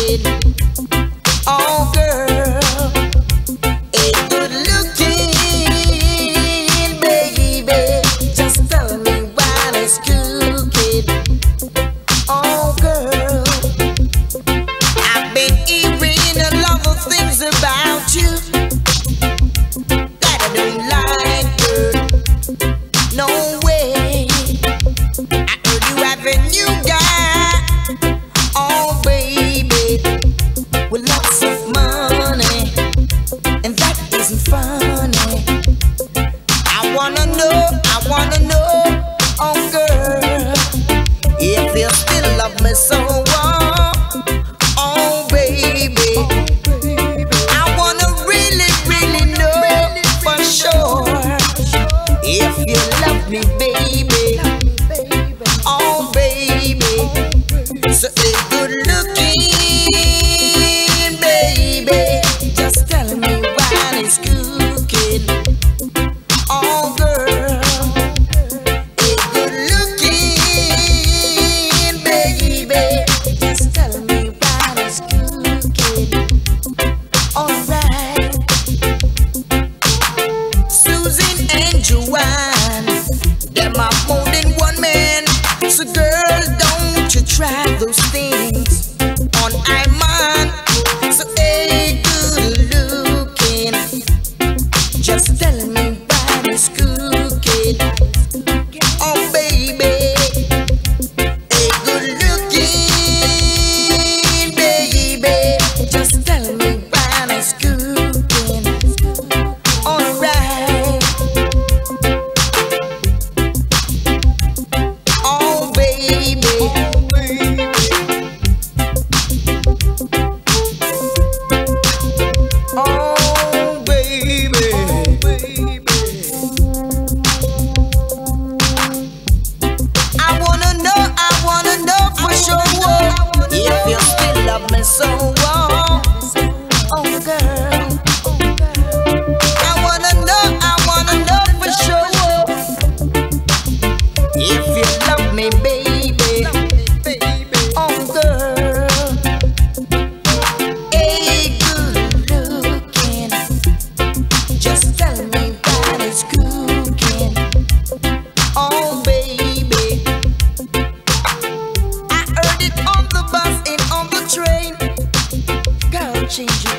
Oh girl, a good looking baby, just tell me what is cooking. Oh girl, I've been hearing a lot of things about you that I don't like, girl. No way. I heard you have a new guy. Oh baby, with lots of money, and that isn't funny. I wanna know, oh girl, if you still love me so. Oh baby, I wanna really know for sure if you love me, baby. Oh baby, so a good looking baby, just tell me what is cooking. Oh girl, a good looking baby, just tell me what is cooking. Alright, Susan and Joanne, them are more than one man. So girl, don't you try those things on Iman. So hey, good looking, just tell me what is cooking. Oh baby, hey, good looking baby, just tell me what is cooking. Alright, oh baby, oh baby, I wanna know for sure if you still love me so. Oh girl, I wanna know for sure if you love me, baby. Oh girl, hey, good looking, just tell me what is cooking. Oh baby, I heard it on the bus and on the train. Girl, change your